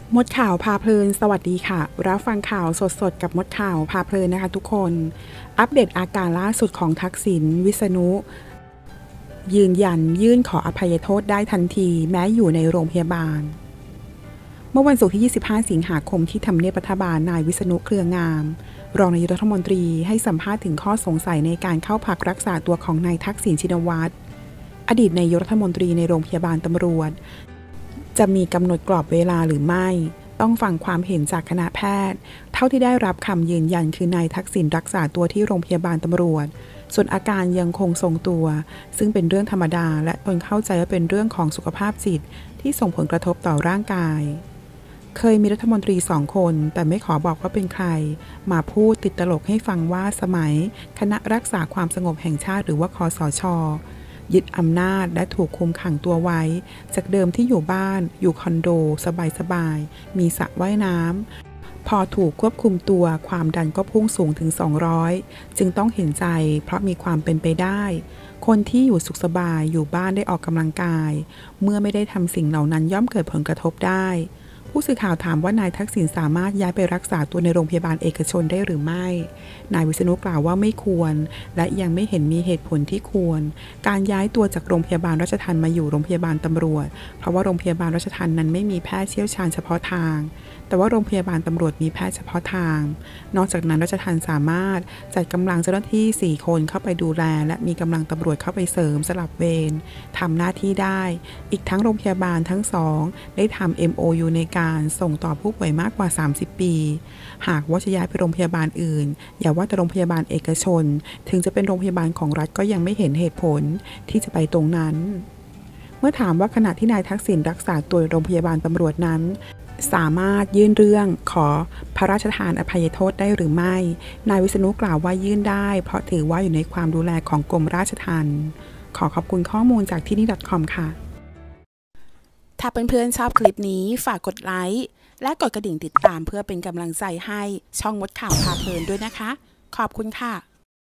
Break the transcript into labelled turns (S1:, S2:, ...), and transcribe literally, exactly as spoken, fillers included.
S1: มดข่าวพาเพลินสวัสดีค่ะรับฟังข่าวสดๆกับมดข่าวพาเพลินนะคะทุกคนอัปเดตอาการล่าสุดของทักษิณวิษณุยืนยันยื่นขออภัยโทษได้ทันทีแม้อยู่ในโรงพยาบาลเมื่อวันศุกร์ที่ ยี่สิบห้า สิงหาคมที่ทำเนียบรัฐบาลนายวิษณุเครืองามรองนายกรัฐมนตรีให้สัมภาษณ์ถึงข้อสงสัยในการเข้าพักรักษาตัวของนายทักษิณชินวัตรอดีตนายกรัฐมนตรีในโรงพยาบาลตำรวจจะมีกำหนดกรอบเวลาหรือไม่ต้องฟังความเห็นจากคณะแพทย์เท่าที่ได้รับคำยืนยันคือนายทักษิณรักษาตัวที่โรงพยาบาลตำรวจส่วนอาการยังคงทรงตัวซึ่งเป็นเรื่องธรรมดาและตนเข้าใจว่าเป็นเรื่องของสุขภาพจิตที่ส่งผลกระทบต่อร่างกายเคยมีรัฐมนตรีสองคนแต่ไม่ขอบอกว่าเป็นใครมาพูดติดตลกให้ฟังว่าสมัยคณะรักษาความสงบแห่งชาติหรือว่าคสช.ยึดอำนาจและถูกคุมขังตัวไว้จากเดิมที่อยู่บ้านอยู่คอนโดสบายๆมีสระว่ายน้ำพอถูกควบคุมตัวความดันก็พุ่งสูงถึงสองร้อยจึงต้องเห็นใจเพราะมีความเป็นไปได้คนที่อยู่สุขสบายอยู่บ้านได้ออกกำลังกายเมื่อไม่ได้ทำสิ่งเหล่านั้นย่อมเกิดผลกระทบได้ผู้สื่อข่าวถามว่านายทักษิณสามารถย้ายไปรักษาตัวในโรงพยาบาลเอกชนได้หรือไม่นายวิษณุกล่าวว่าไม่ควรและยังไม่เห็นมีเหตุผลที่ควรการย้ายตัวจากโรงพยาบาลราชทัณฑ์มาอยู่โรงพยาบาลตำรวจเพราะว่าโรงพยาบาลราชทัณฑ์นั้นไม่มีแพทย์เชี่ยวชาญเฉพาะทางแต่ว่าโรงพยาบาลตำรวจมีแพทย์เฉพาะทางนอกจากนั้นราชทัณฑ์สามารถจัดกำลังเจ้าหน้าที่สี่คนเข้าไปดูแลและมีกำลังตำรวจเข้าไปเสริมสลับเวรทำหน้าที่ได้อีกทั้งโรงพยาบาลทั้งสองได้ทำ เอ็ม โอ ยู ในการส่งต่อผู้ป่วยมากกว่าสามสิบปีหากว่าจะย้ายไปโรงพยาบาลอื่นอย่าว่าแต่โรงพยาบาลเอกชนถึงจะเป็นโรงพยาบาลของรัฐก็ยังไม่เห็นเหตุผลที่จะไปตรงนั้นเมื่อถามว่าขณะที่นายทักษิณรักษาตัวโรงพยาบาลตำรวจนั้นสามารถยื่นเรื่องขอพระราชทานอภัยโทษได้หรือไม่นายวิษณุกล่าวว่ายื่นได้เพราะถือว่าอยู่ในความดูแลของกรมราชทัณฑ์ขอขอบคุณข้อมูลจากที่นี่ .com ค่ะถ้าเพื่อนๆชอบคลิปนี้ฝากกดไลค์และกดกระดิ่งติดตามเพื่อเป็นกำลังใจให้ช่องมดข่าวพาเพลินด้วยนะคะขอบคุณค่ะ